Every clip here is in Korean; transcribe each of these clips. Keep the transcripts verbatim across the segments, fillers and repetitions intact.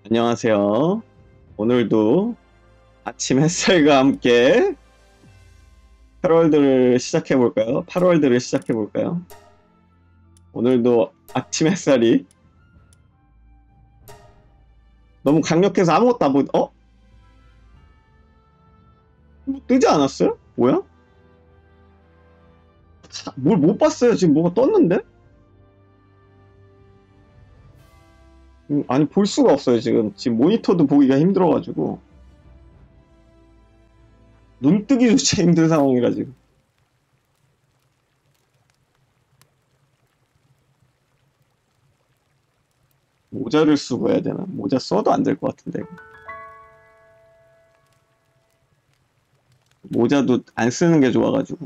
안녕하세요. 오늘도 아침 햇살과 함께 팔월드를 시작해볼까요? 팔월드를 시작해볼까요? 오늘도 아침 햇살이 너무 강력해서 아무것도 안 보, 어? 뭐 뜨지 않았어요? 뭐야? 뭘 못 봤어요. 지금 뭐가 떴는데? 음, 아니, 볼 수가 없어요. 지금. 지금 모니터도 보기가 힘들어가지고. 눈 뜨기조차 힘든 상황이라 지금. 모자를 쓰고 해야 되나? 모자 써도 안 될 것 같은데. 모자도 안 쓰는 게 좋아가지고.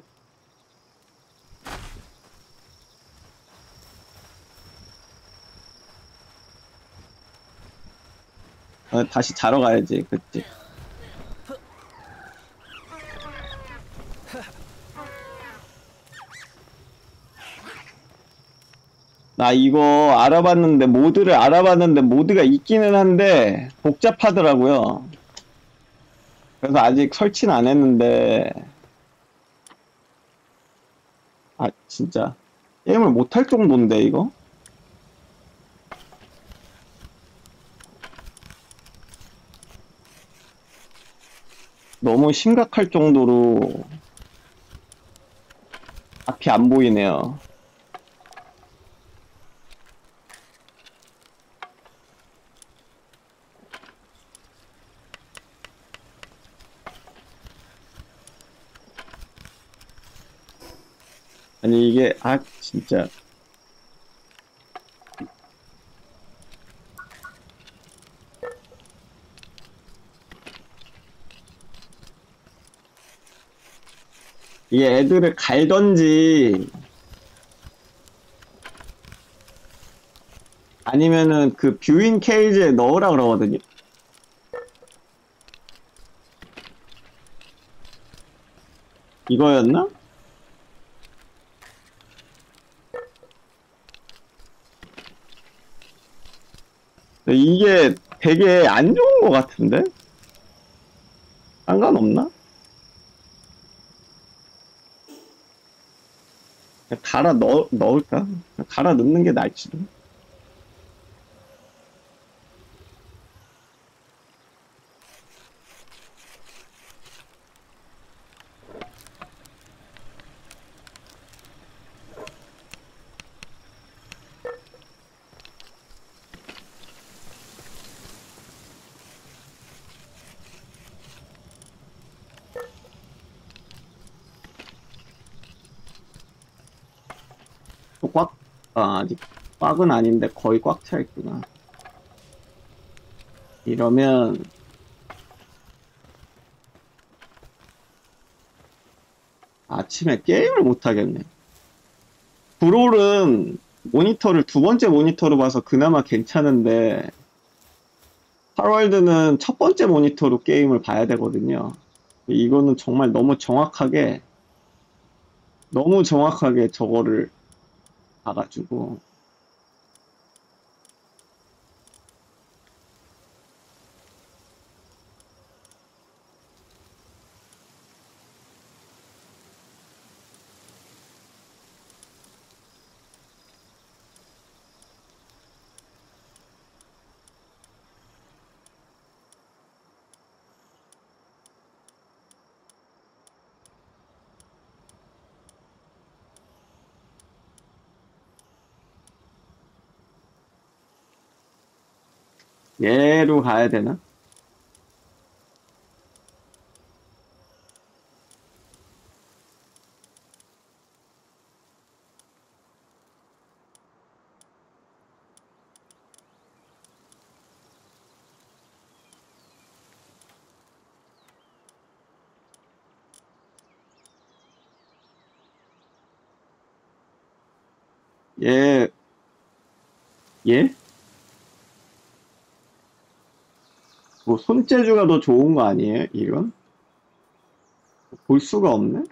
아, 다시 자러 가야지. 그치? 나 이거 알아봤는데, 모드를 알아봤는데, 모드가 있기는 한데, 복잡하더라고요. 그래서 아직 설치는 안 했는데, 아, 진짜. 게임을 못할 정도인데, 이거? 너무 심각할 정도로 앞이 안 보이네요. 아니, 이게, 아, 진짜. 이게 애들을 갈던지, 아니면은 그 뷰인 케이지에 넣으라 그러거든요. 이거였나? 이게 되게 안 좋은 것 같은데? 상관없나? 그냥 갈아 넣, 넣을까? 그냥 갈아 넣는 게 나을지도. 또 꽉, 아, 아직 꽉은 아닌데 거의 꽉 차 있구나. 이러면, 아침에 게임을 못 하겠네. 브롤은 모니터를 두 번째 모니터로 봐서 그나마 괜찮은데, 하월드는 첫 번째 모니터로 게임을 봐야 되거든요. 이거는 정말 너무 정확하게, 너무 정확하게 저거를 봐가지고, 얘로 가야 되나? 얘, 얘? 뭐 손재주가 더 좋은 거 아니에요? 이건? 볼 수가 없네?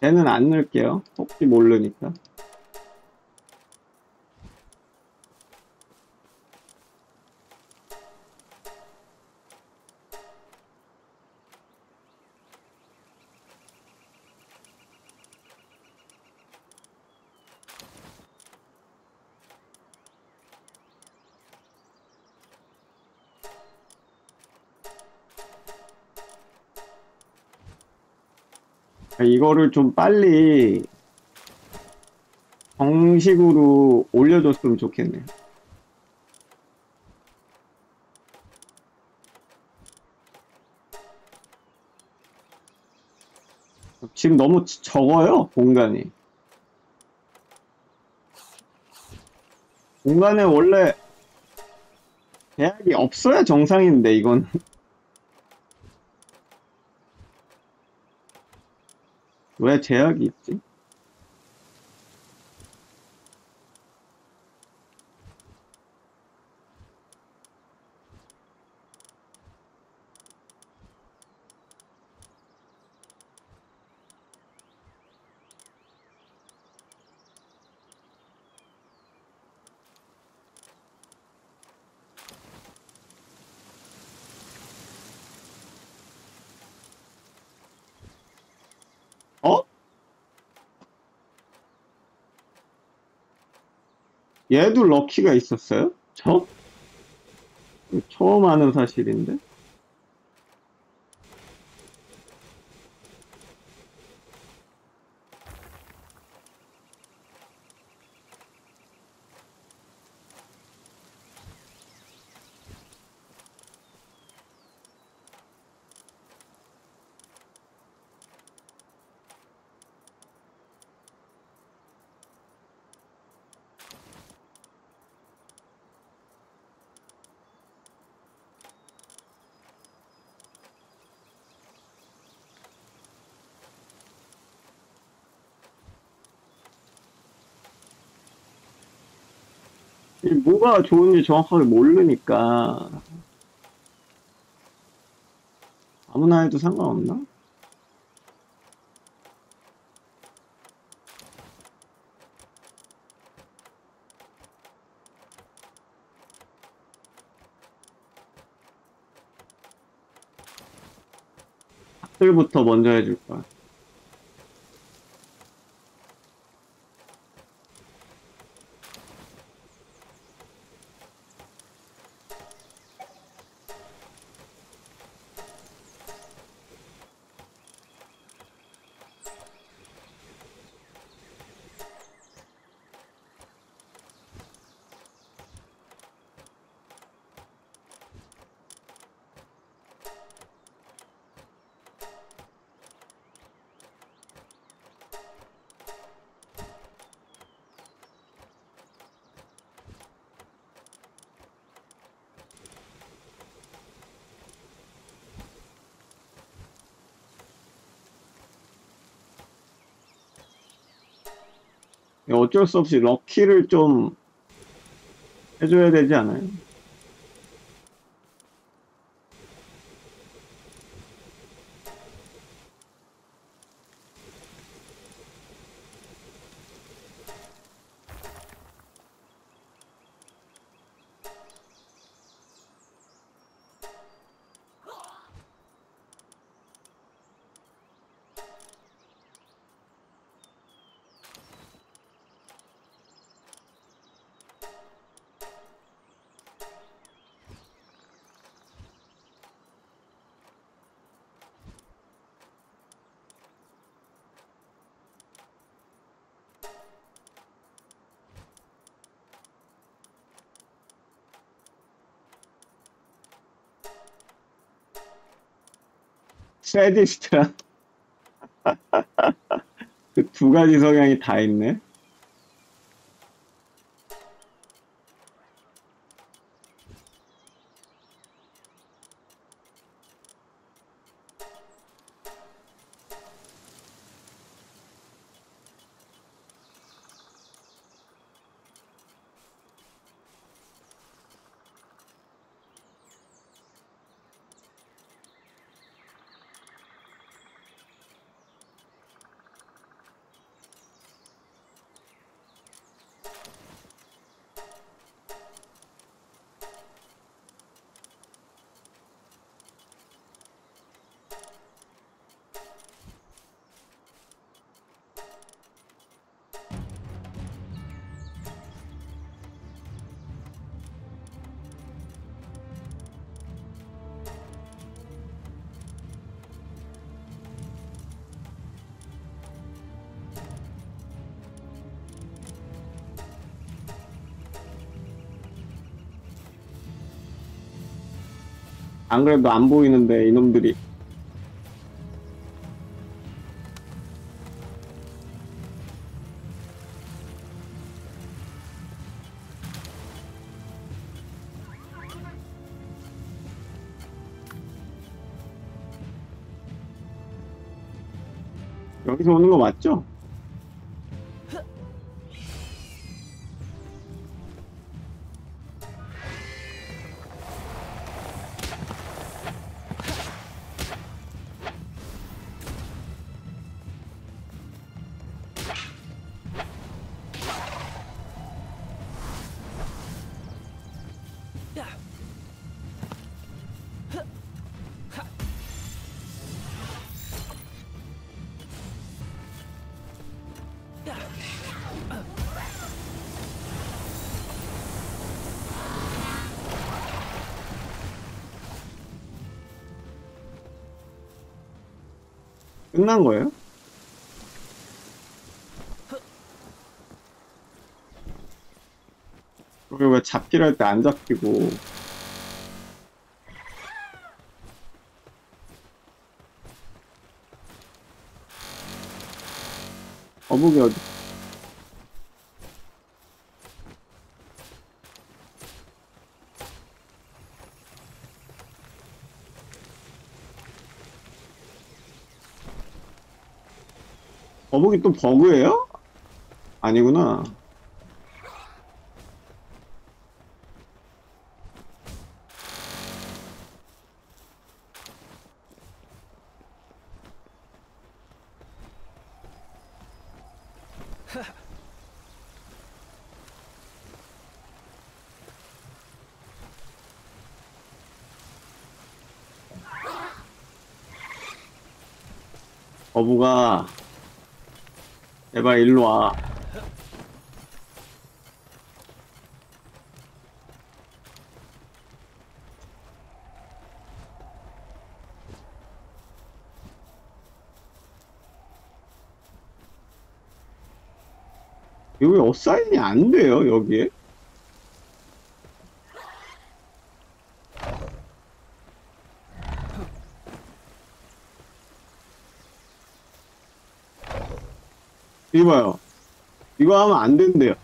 쟤는 안 넣을게요. 혹시 모르니까. 이거를 좀 빨리 정식으로 올려줬으면 좋겠네요. 지금 너무 적어요, 공간이. 공간에 원래 제약이 없어야 정상인데, 이건. 왜 제약이 있지? 어? 얘도 럭키가 있었어요? 저? 처음 아는 사실인데? 이 뭐가 좋은지 정확하게 모르니까 아무나 해도 상관없나? 학들부터 먼저 해줄 거야. 어쩔 수 없이 럭키를 좀 해줘야 되지 않아요? 세디스트랑 그 두 가지 성향이 다 있네. 안 그래도 안 보이는데 이놈들이. 여기서 오는 거 맞죠? 끝난 거예요? 그게 왜 잡기를 할 때 안 잡히고. 거북이 어디? 거북이 또 버그예요? 아니구나. 거북아, 제발 일로 와. 이거 왜 어사인이 안 돼요, 여기에? 이봐요. 이거 하면 안 된대요.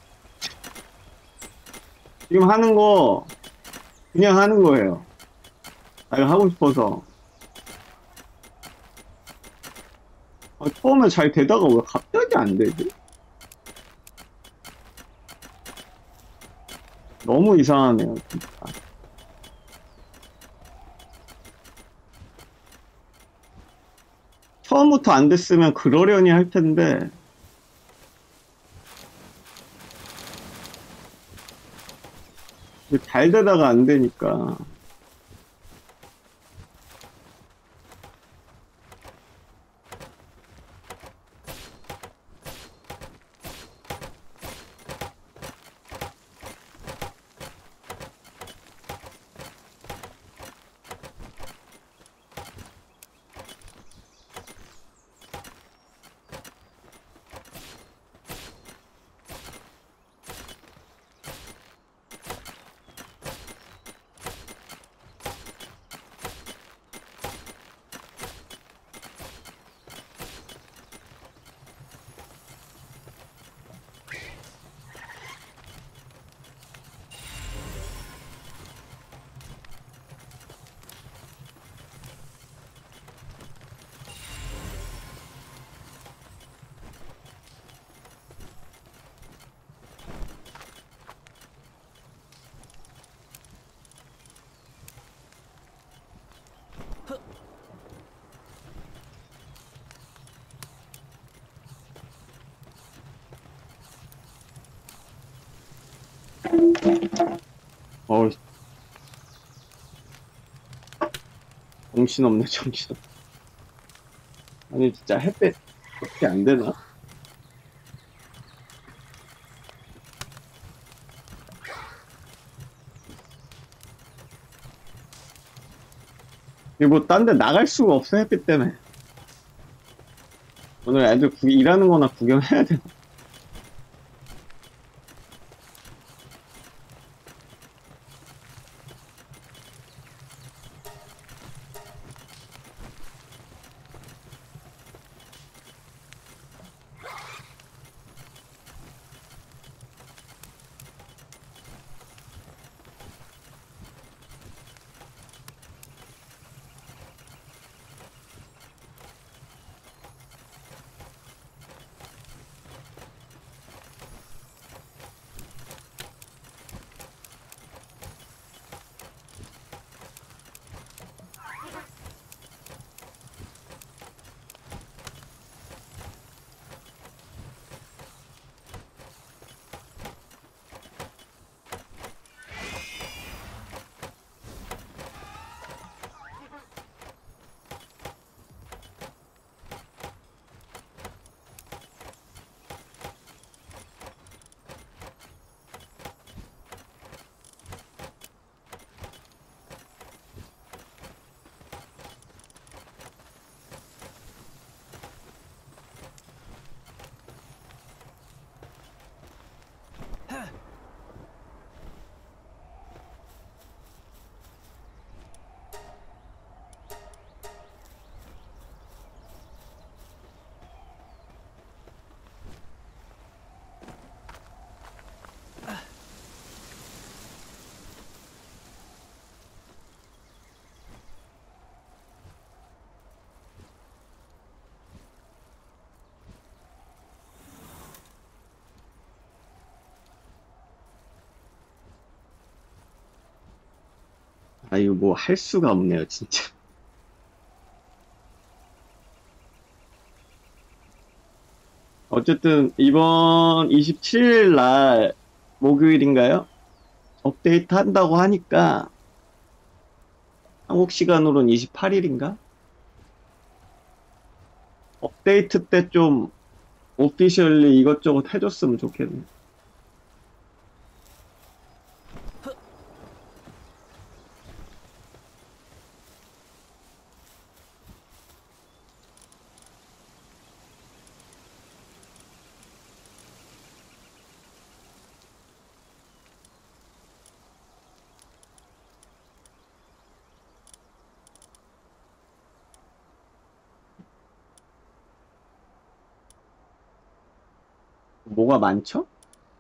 지금 하는 거, 그냥 하는 거예요. 내가 하고 싶어서. 아, 처음에 잘 되다가 왜 갑자기 안 되지? 너무 이상하네요, 진짜. 처음부터 안 됐으면 그러려니 할 텐데, 이게 잘 되다가 안 되니까. 어우, 정신없네, 정신없. 아니, 진짜 햇빛 어떻게 안 되나? 이거 뭐, 딴 데 나갈 수가 없어, 햇빛 때문에. 오늘 애들 구, 일하는 거나 구경해야 되나? 아, 이거 뭐 할 수가 없네요, 진짜. 어쨌든, 이번 이십칠 일 날, 목요일인가요? 업데이트 한다고 하니까, 한국 시간으로는 이십팔 일인가? 업데이트 때 좀, 오피셜리 이것저것 해줬으면 좋겠네. 뭐가 많죠?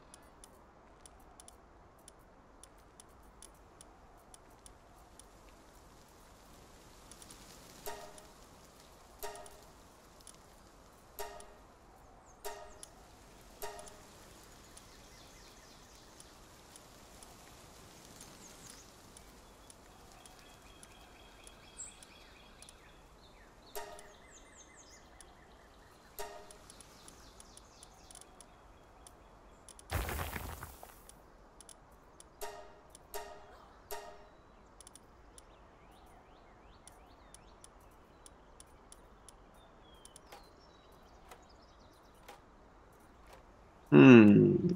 음,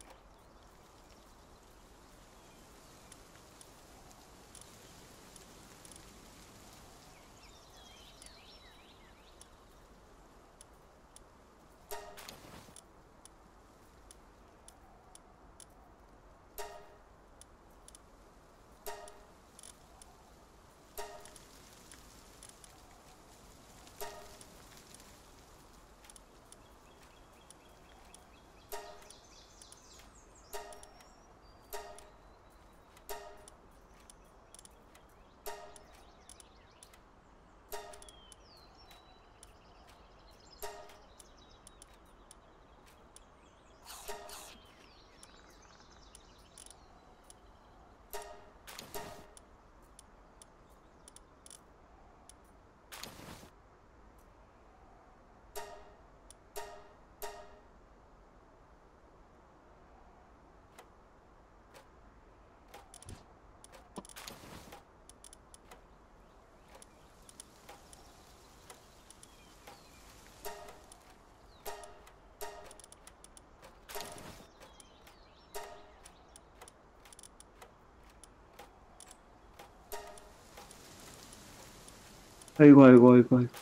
아이고, 아이고, 아이고, 아이고.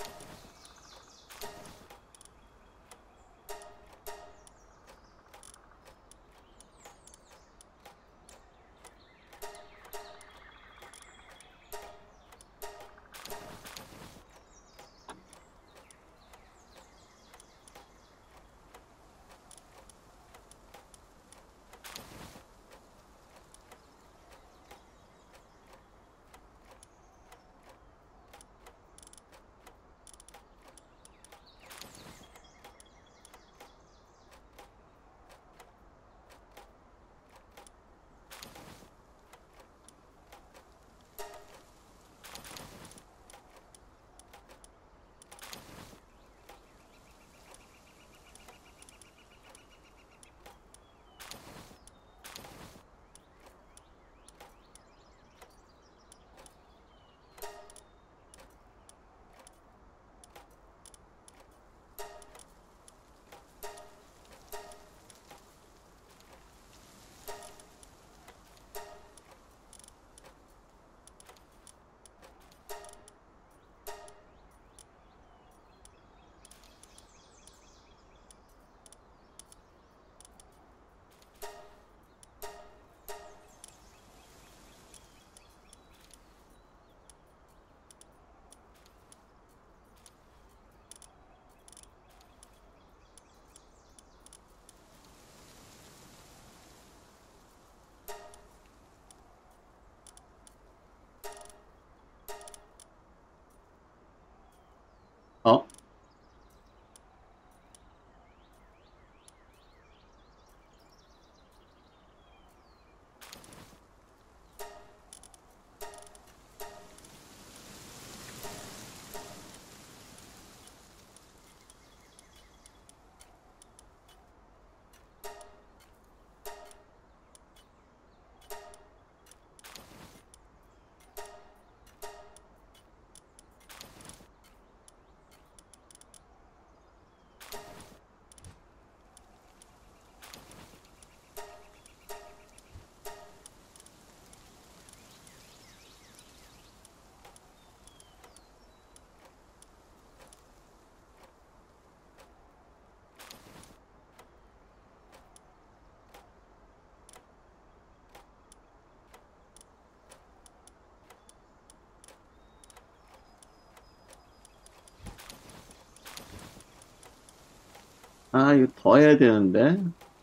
아, 이거 더 해야 되는데.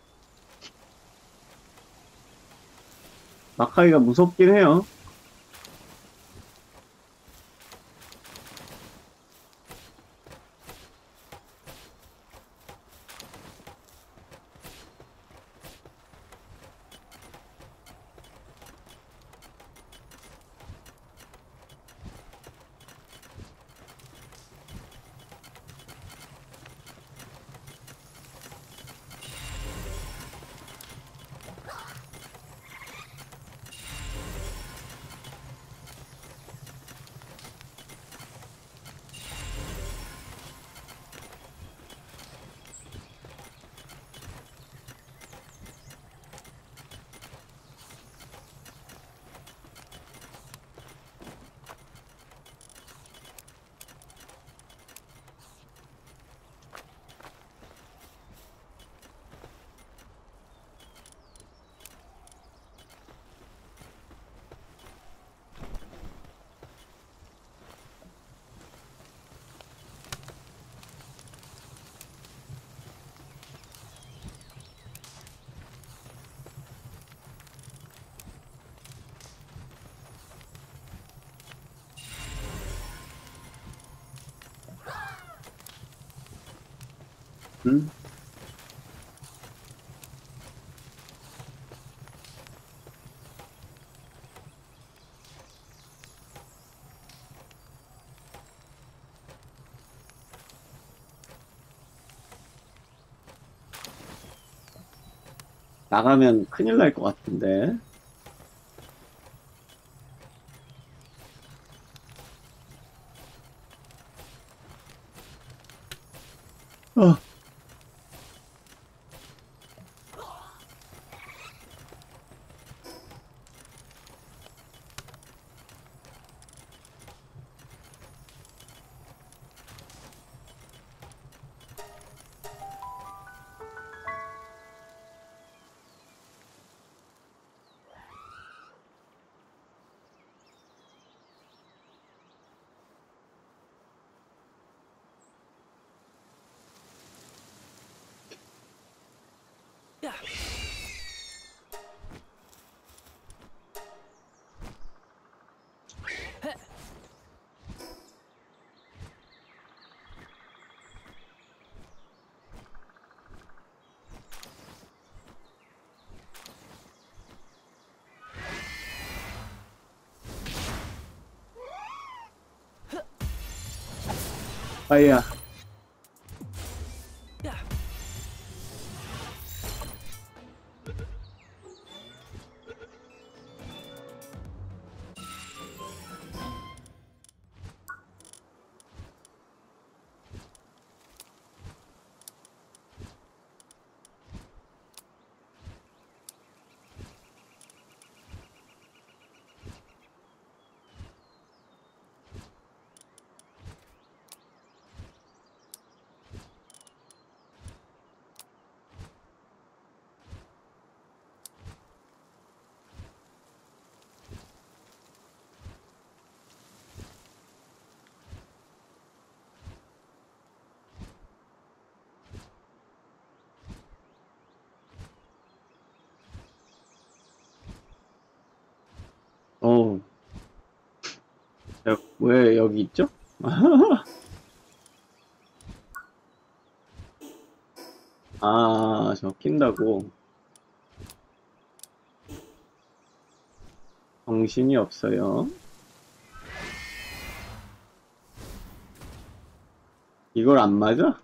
막하기가 무섭긴 해요. 응? 나가면 큰일 날 것 같은데. 어. 아야. 어, 여- 왜 여기 있죠? 아, 저 낀다고. 정신이 없어요. 이걸 안 맞아?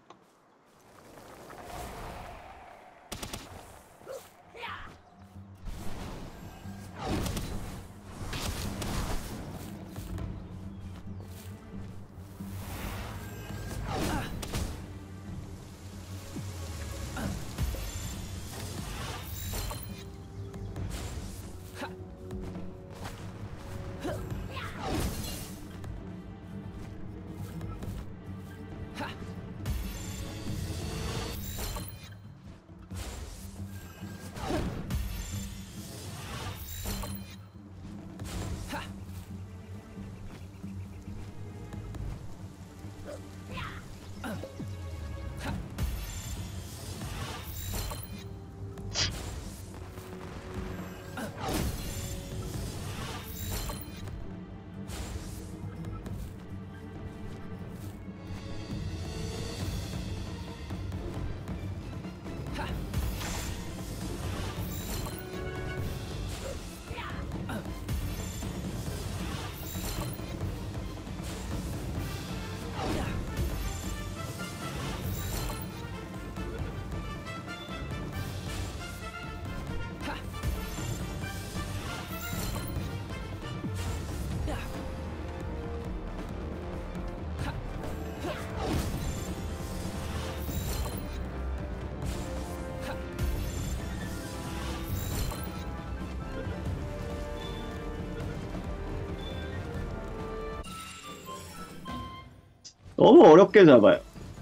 너무 어렵게 잡아요.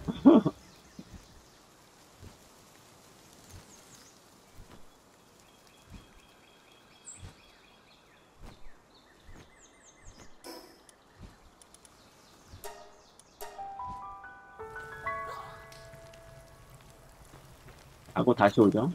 하고 다시 오죠.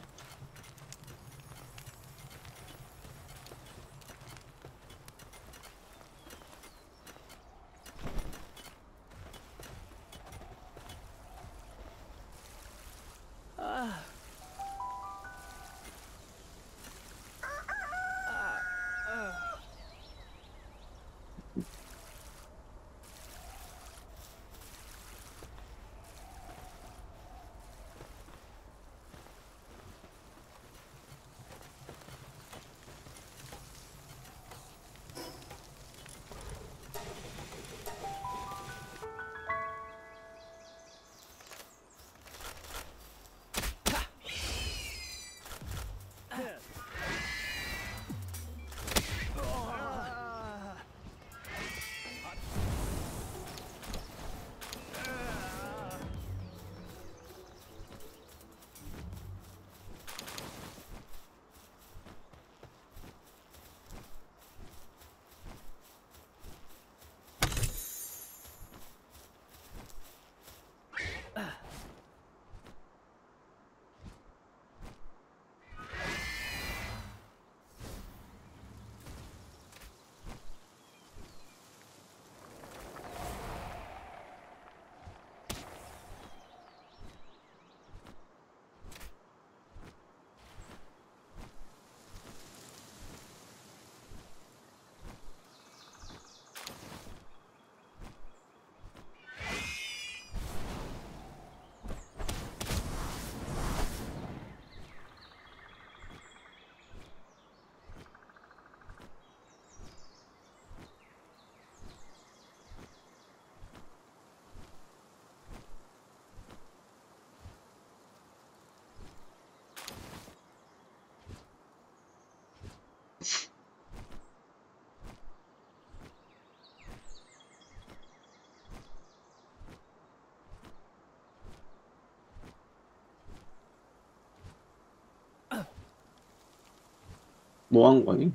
뭐 한 거니?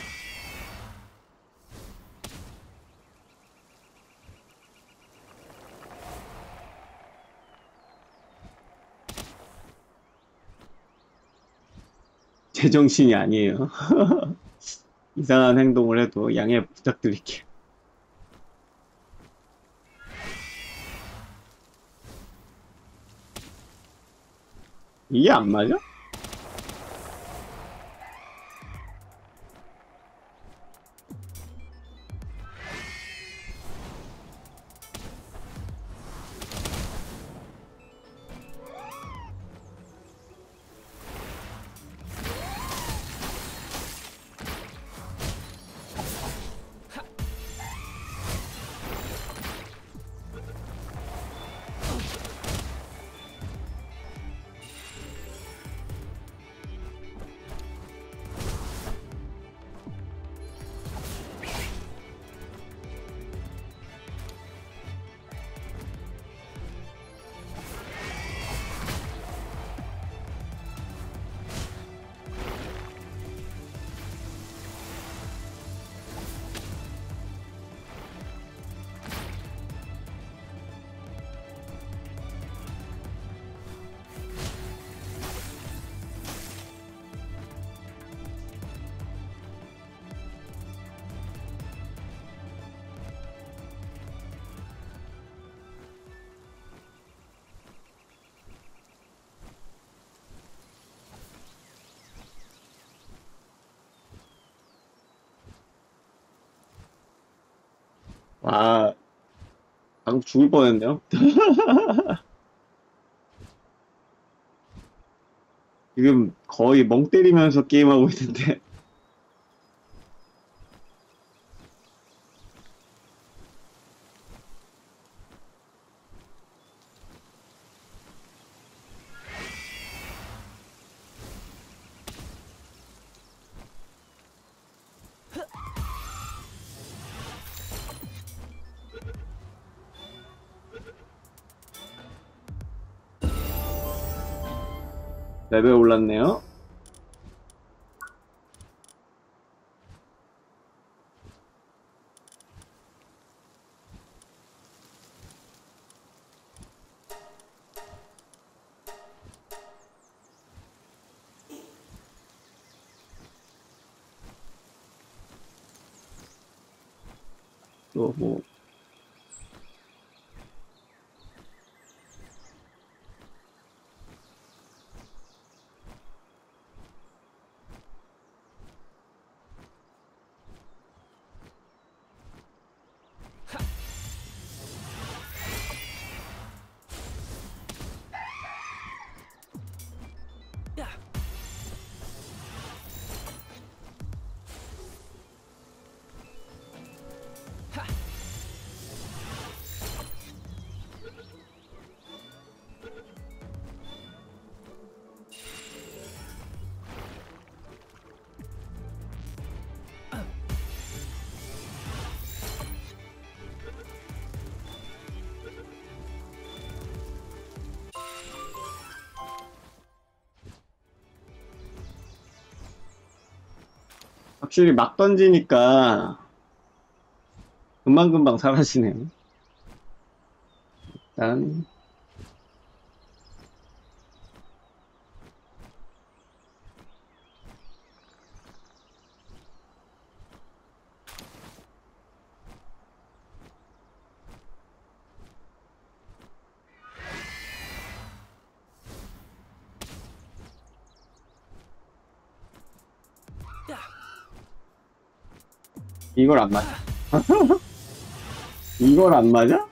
제정신이 아니에요. 이상한 행동을 해도 양해 부탁드릴게요. 이게 안 맞아? 와, 방금 죽을 뻔했네요. 지금 거의 멍 때리면서 게임하고 있는데. 레벨 올랐네요. 또 뭐, 확실히 막 던지니까 금방금방 사라지네요. 일단, 이걸 안 맞아? 이걸 안 맞아?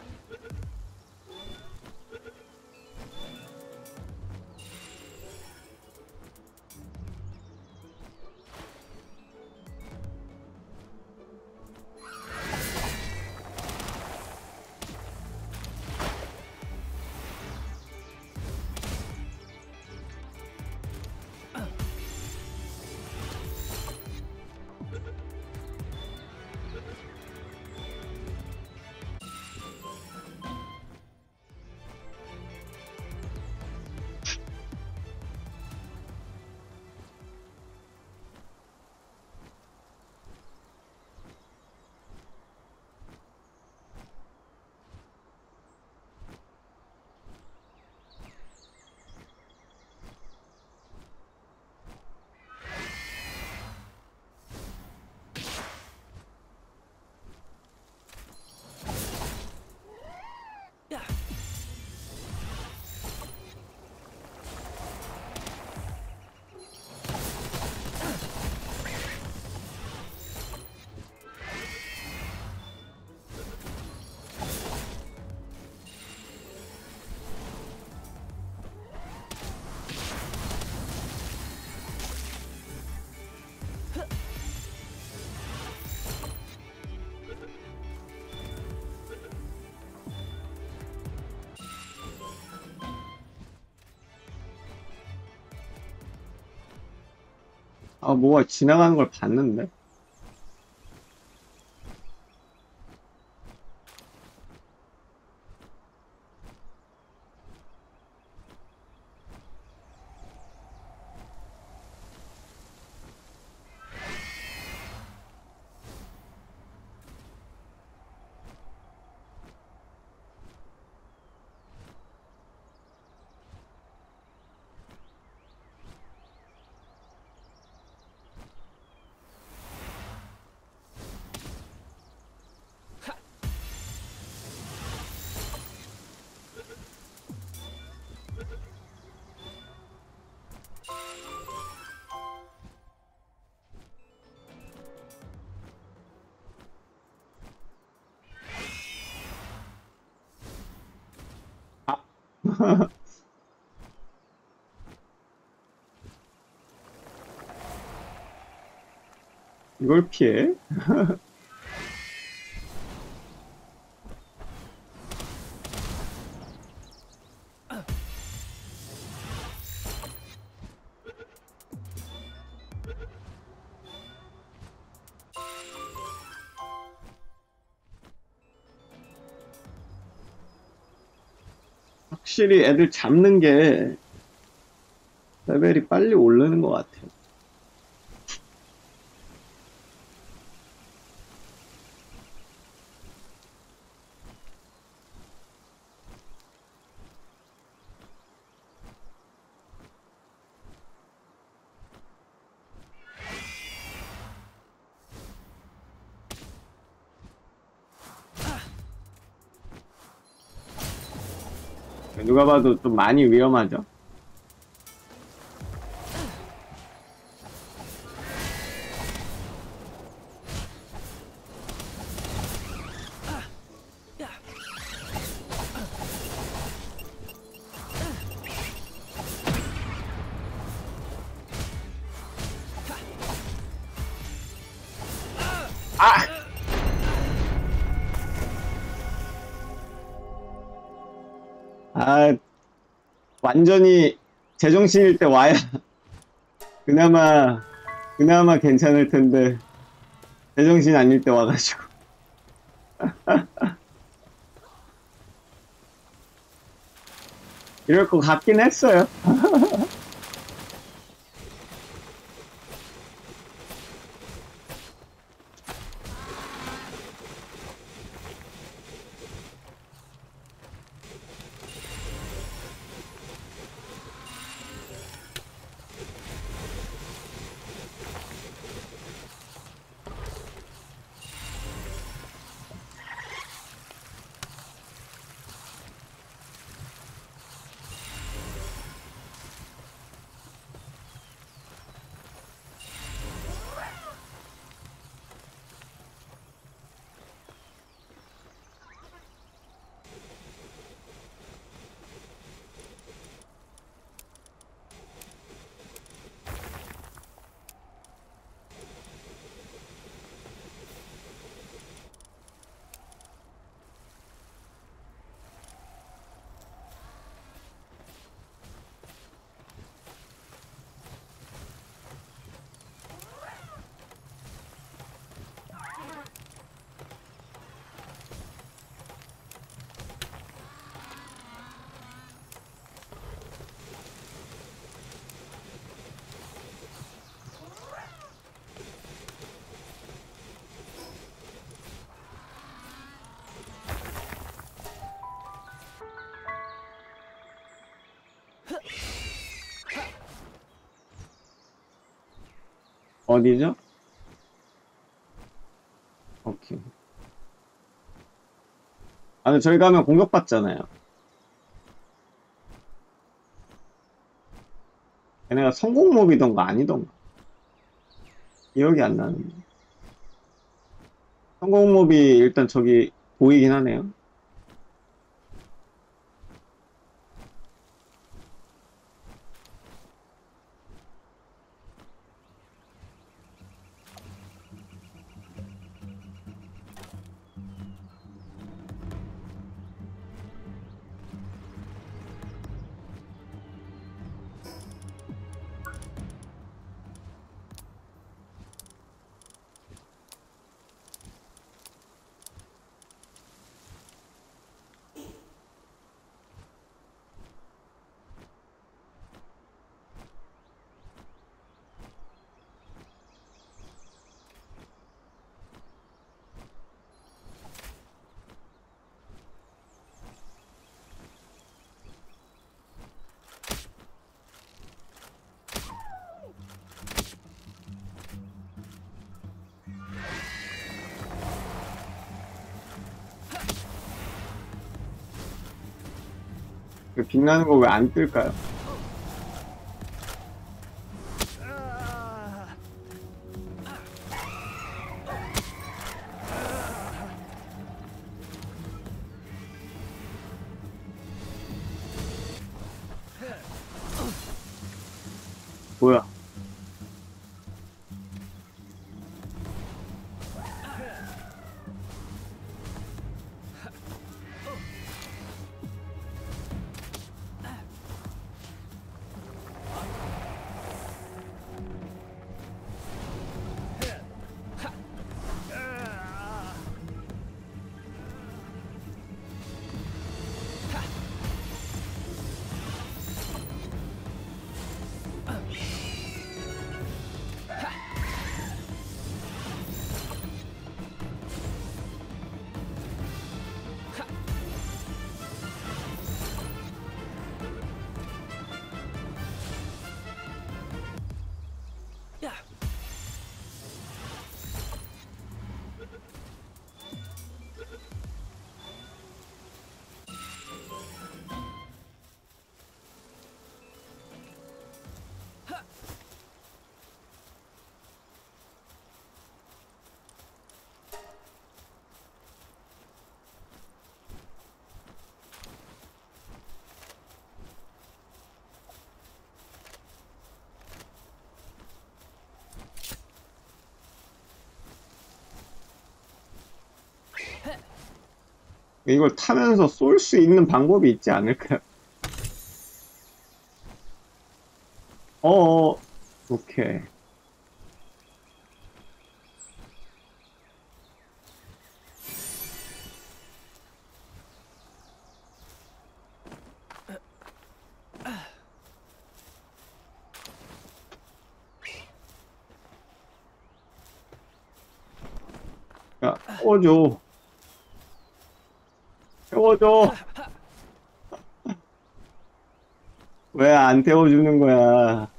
아, 뭐가 지나가는 걸 봤는데? 이걸 피해? 확실히 애들 잡는 게 레벨이 빨리 오르는 것 같아요. 누가 봐도 좀 많이 위험하죠. 아! 아, 완전히 제정신일 때 와야 그나마 그나마 괜찮을 텐데 제정신 아닐 때 와가지고 이럴 것 같긴 했어요. 어디죠? 오케이. 아, 근데 저희 가면 공격받잖아요. 얘네가 성공몹이던가 아니던가. 기억이 안 나는데. 성공몹이 일단 저기 보이긴 하네요. 그 빛나는 거 왜 안 뜰까요? 뭐야? 이걸 타면서 쏠 수 있는 방법이 있지 않을까요? 어어, 오케이. 야, 태워줘. 태워줘. 왜 안 태워주는 거야?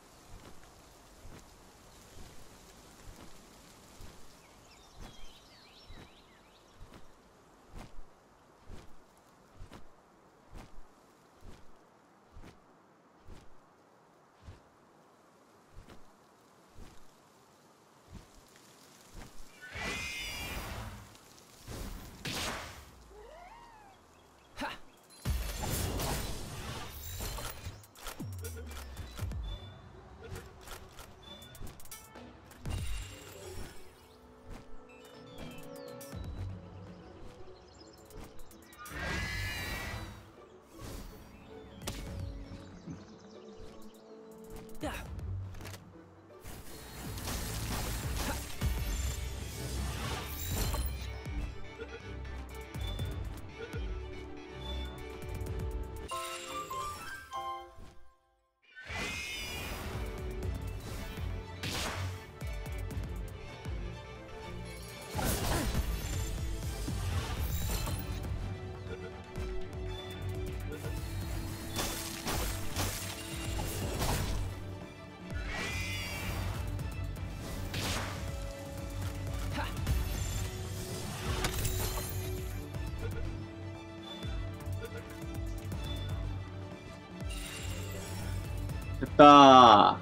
됐다.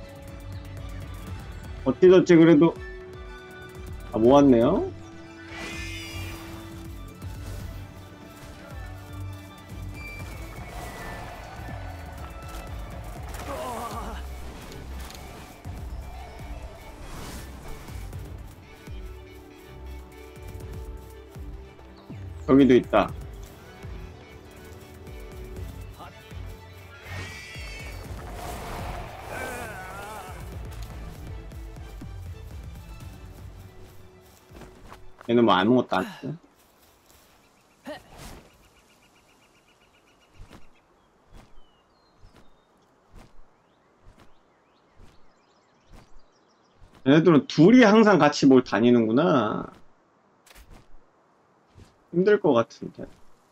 어찌저찌 그래도, 아, 모았네요? 여기도 있다. 얘는 뭐 아무것도 안 했어. 얘네들은 둘이 항상 같이 뭘 다니는구나. 힘들 것 같은데.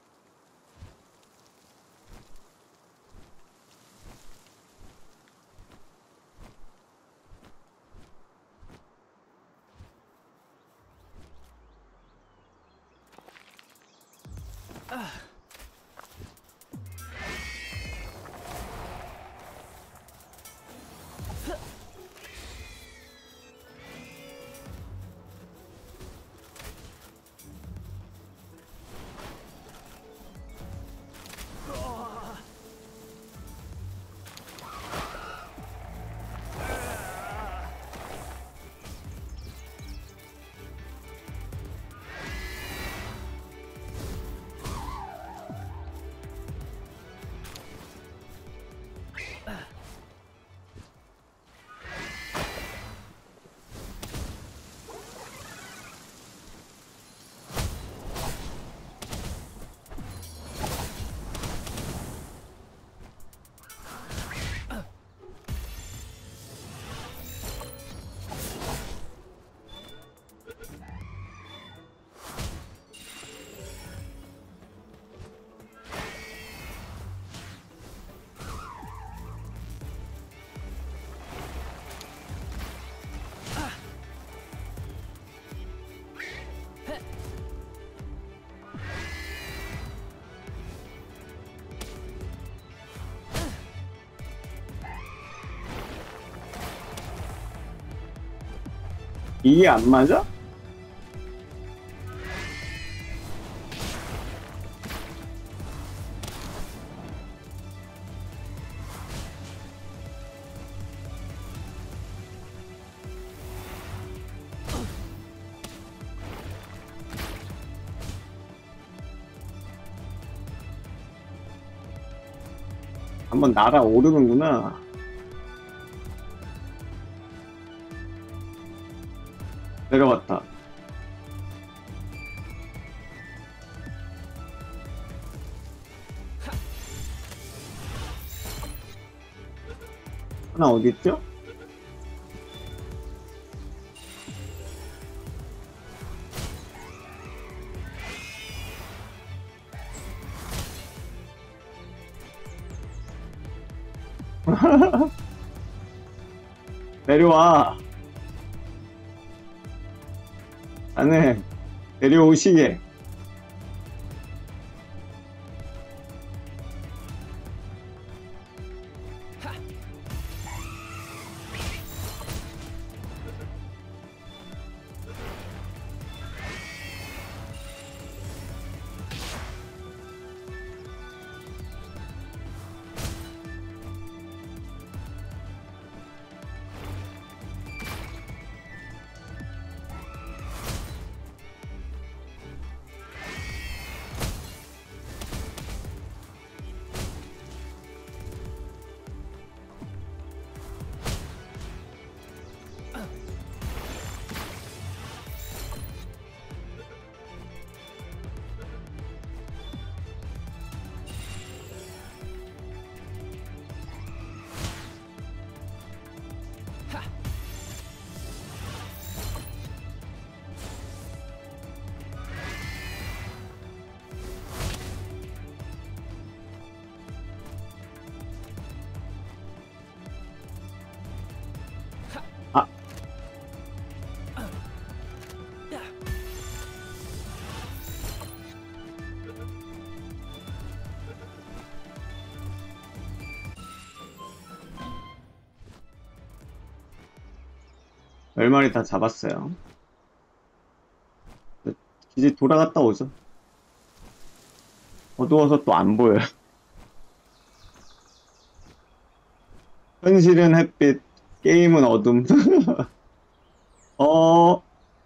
이게 안 맞아? 한번 날아오르는구나. 내려갔다. 하나 어디 있죠? 내려와. 안에 내려오시게. 아, 열 마리 다 잡았어요. 이제 돌아갔다 오죠. 어두워서 또 안 보여요. 현실은 햇빛, 게임은 어둠. 어,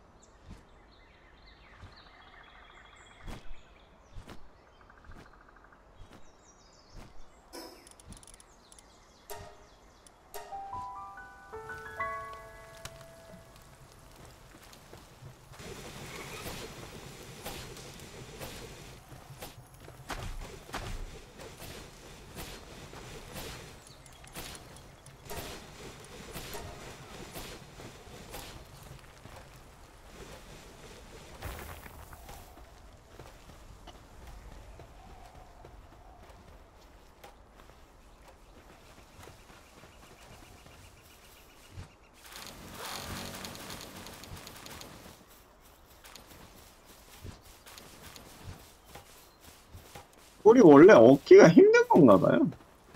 우리 원래 얻기가 힘든 건가 봐요.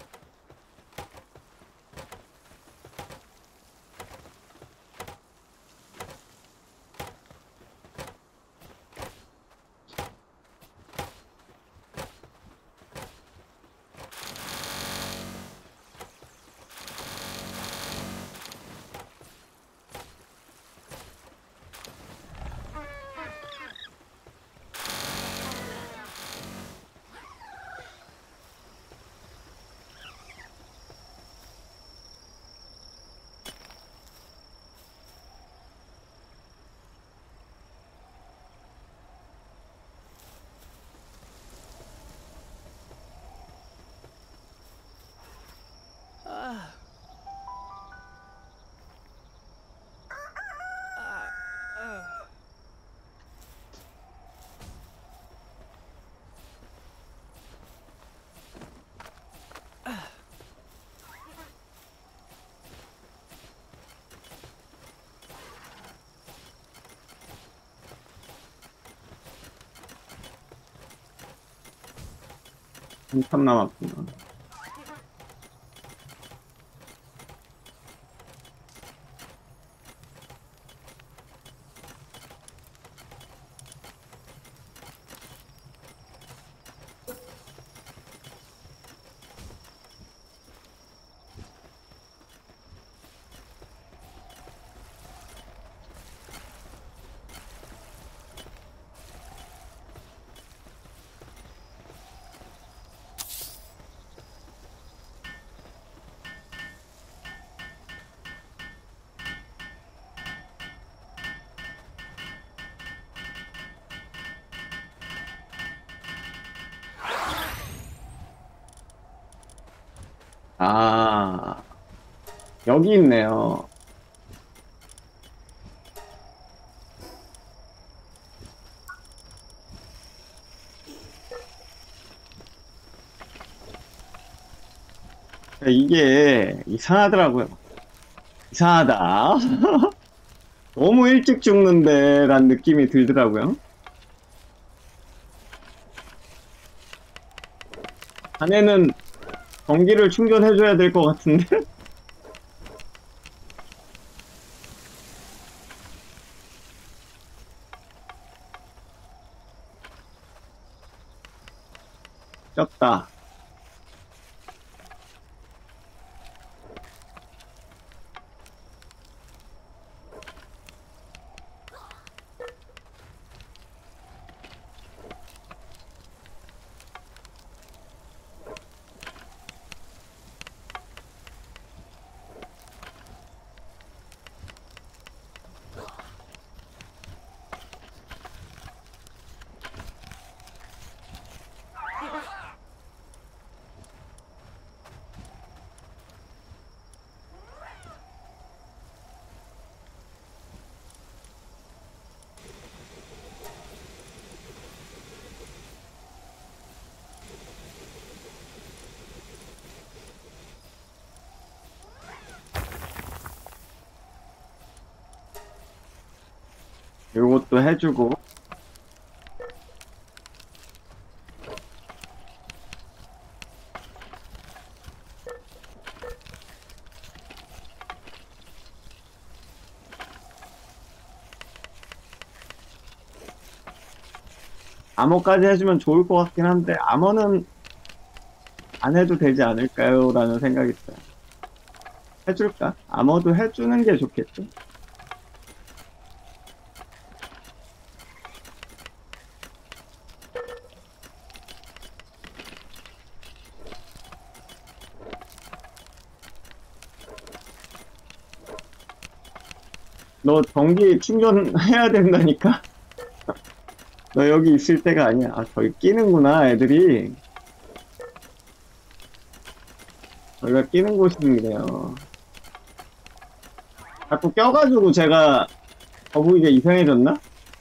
한참 남았구나. 아, 여기 있네요. 이게 이상하더라고요. 이상하다. 너무 일찍 죽는데, 란 느낌이 들더라고요. 자네는 전기를 충전해줘야 될 것 같은데? 쪘다. 요것도 해주고. 암호까지 해주면 좋을 것 같긴 한데, 암호는 안 해도 되지 않을까요? 라는 생각이 들어요. 해줄까? 암호도 해주는 게 좋겠죠? 너 전기 충전해야 된다니까? 너 여기 있을 때가 아니야. 아, 저기 끼는구나, 애들이. 저희가 끼는 곳이네요. 자꾸 껴가지고 제가 거북이가 이상해졌나?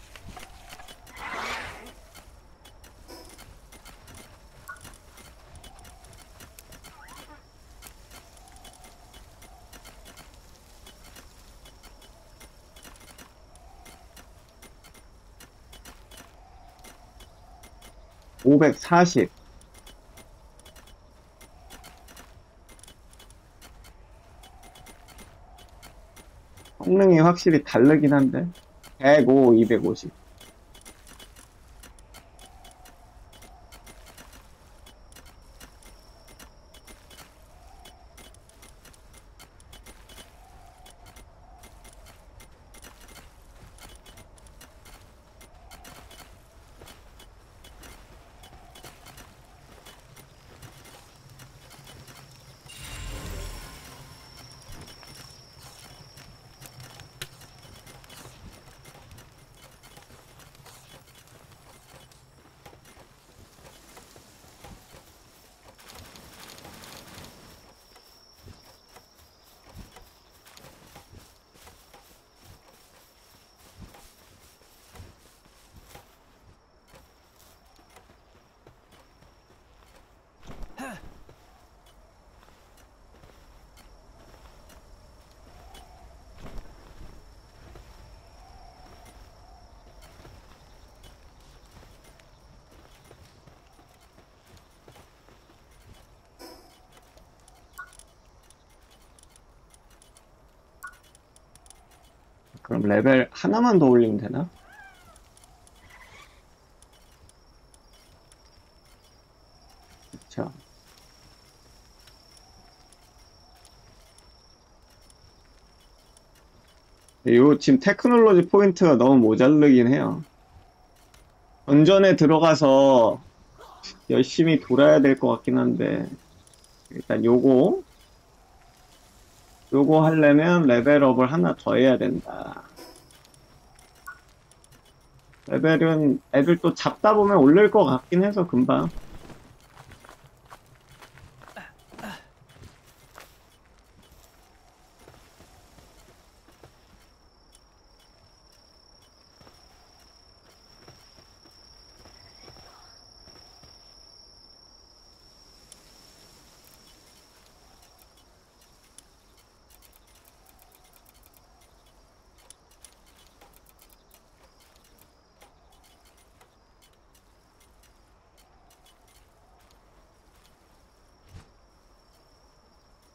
오백사십. 성능이 확실히 다르긴 한데. 백오, 이백오십. 그럼 레벨 하나만 더 올리면 되나? 그쵸. 요, 지금 테크놀로지 포인트가 너무 모자르긴 해요. 던전에 들어가서 열심히 돌아야 될 것 같긴 한데, 일단 요거, 요거 하려면 레벨업을 하나 더 해야 된다. 레벨은 애들 또 잡다 보면 올릴 것 같긴 해서 금방.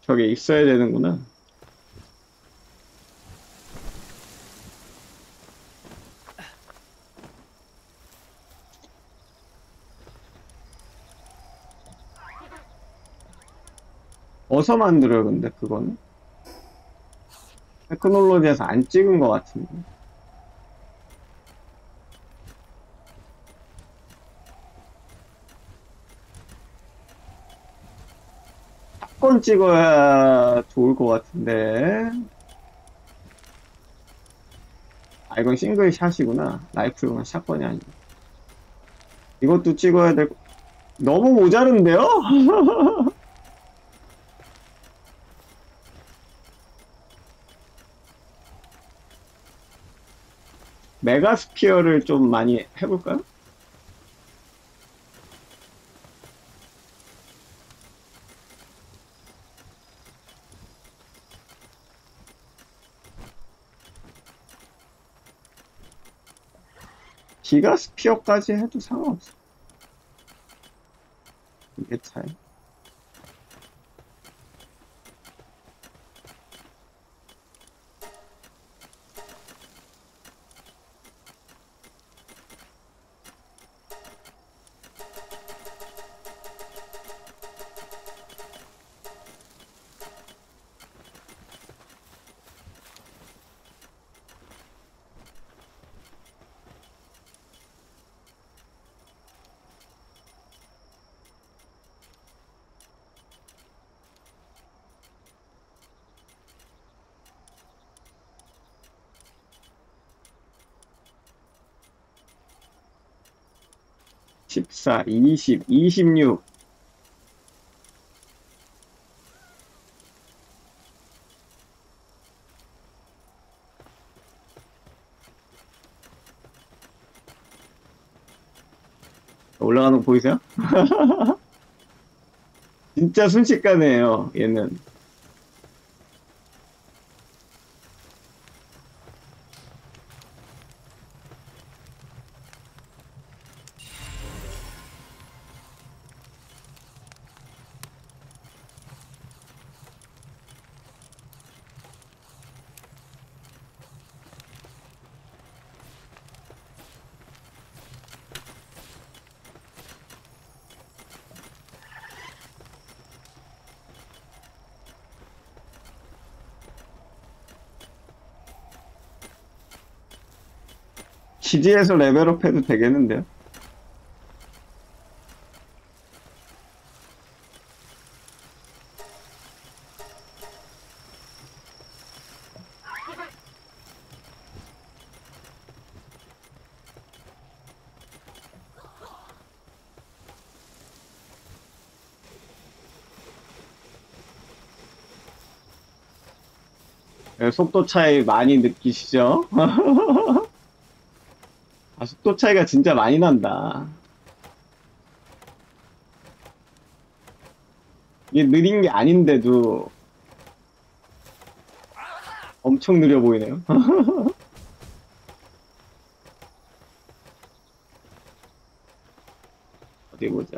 저게 있어야 되는구나. 어디서 만들어요, 근데 그거는? 테크놀로지에서 안 찍은 것 같은데. 샷건 찍어야 좋을 것 같은데. 아, 이건 싱글 샷이구나. 라이플구나. 샷건이 아니고. 이것도 찍어야 될, 너무 모자른데요? 메가스피어를 좀 많이 해볼까요? 기가스피어까지 해도 상관없어. 이게 차이. 십사, 이십, 이십육. 올라가는 거 보이세요? 진짜 순식간이에요, 얘는. 기지에서 레벨업 해도 되겠는데요? 네, 속도 차이 많이 느끼시죠? 아, 속도 차이가 진짜 많이 난다. 이게 느린 게 아닌데도 엄청 느려 보이네요. 어디 보자.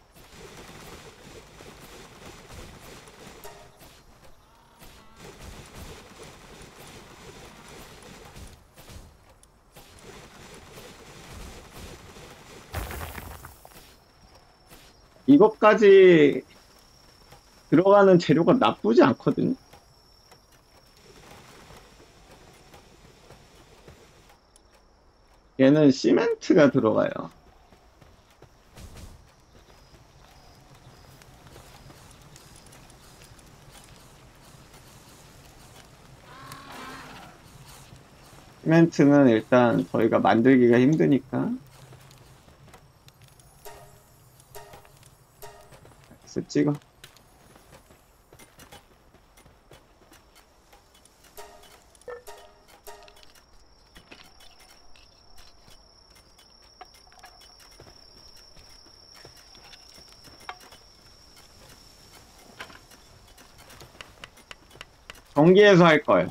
이것까지 들어가는 재료가 나쁘지 않거든요. 얘는 시멘트가 들어가요. 시멘트는 일단 저희가 만들기가 힘드니까 그래서 찍어. 전기에서 할 걸.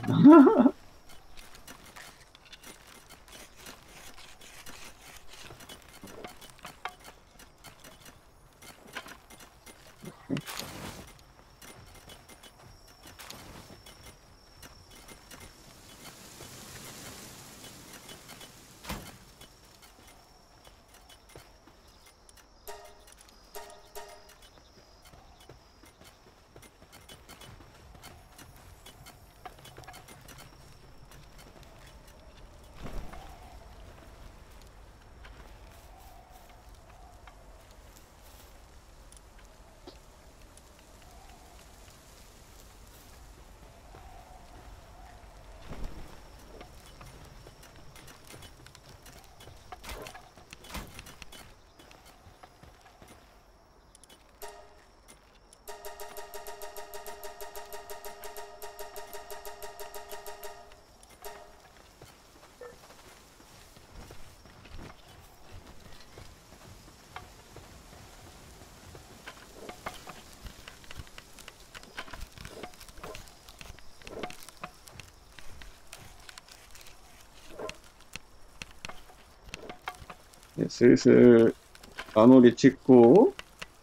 네, 슬슬 마무리 짓고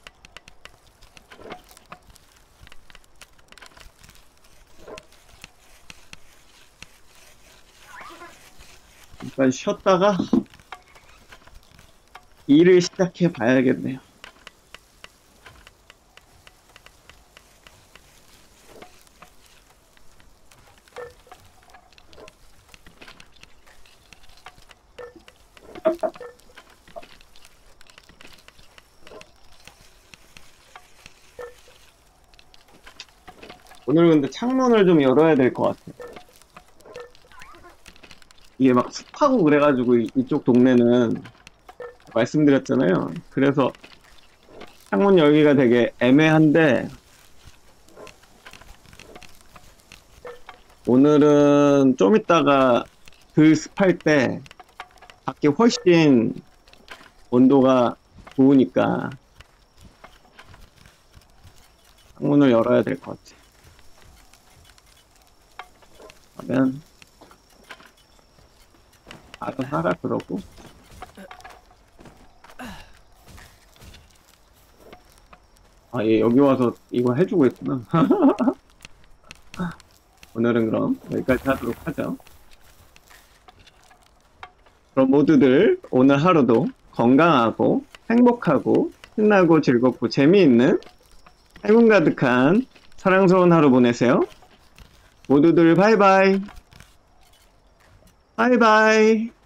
잠깐 쉬었다가 일을 시작해 봐야겠네요. 오늘 근데 창문을 좀 열어야 될 것 같아요. 이게 막 습하고 그래가지고 이- 이쪽 동네는 말씀드렸잖아요. 그래서 창문 열기가 되게 애매한데 오늘은 좀 이따가 덜 습할 때 밖에 훨씬 온도가 좋으니까 창문을 열어야 될 것 같아. 그러면 알아서 하라 그러고 아, 얘 여기 와서 이거 해주고 있구나. 오늘은 그럼 여기까지 하도록 하죠. 그럼 모두들 오늘 하루도 건강하고 행복하고 신나고 즐겁고 재미있는 행운 가득한 사랑스러운 하루 보내세요. 모두들 바이바이. 바이바이.